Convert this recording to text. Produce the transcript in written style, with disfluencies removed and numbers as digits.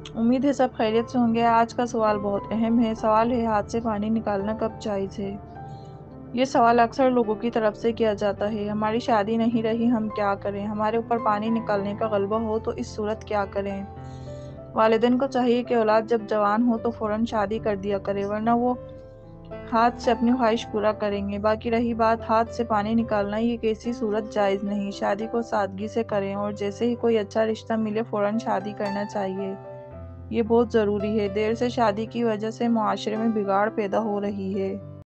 उम्मीद है सब खैरियत से होंगे। आज का सवाल बहुत अहम है। सवाल है, हाथ से पानी निकालना कब जायज़ है? ये सवाल अक्सर लोगों की तरफ से किया जाता है। हमारी शादी नहीं रही, हम क्या करें? हमारे ऊपर पानी निकालने का गलबा हो तो इस सूरत क्या करें? वालिदैन को चाहिए कि औलाद जब जवान हो तो फ़ौरन शादी कर दिया करे, वरना वो हाथ से अपनी ख्वाहिश पूरा करेंगे। बाकी रही बात हाथ से पानी निकालना, ये कैसी सूरत जायज़ नहीं। शादी को सादगी से करें और जैसे ही कोई अच्छा रिश्ता मिले फ़ौरन शादी करना चाहिए। ये बहुत ज़रूरी है। देर से शादी की वजह से मुआशरे में बिगाड़ पैदा हो रही है।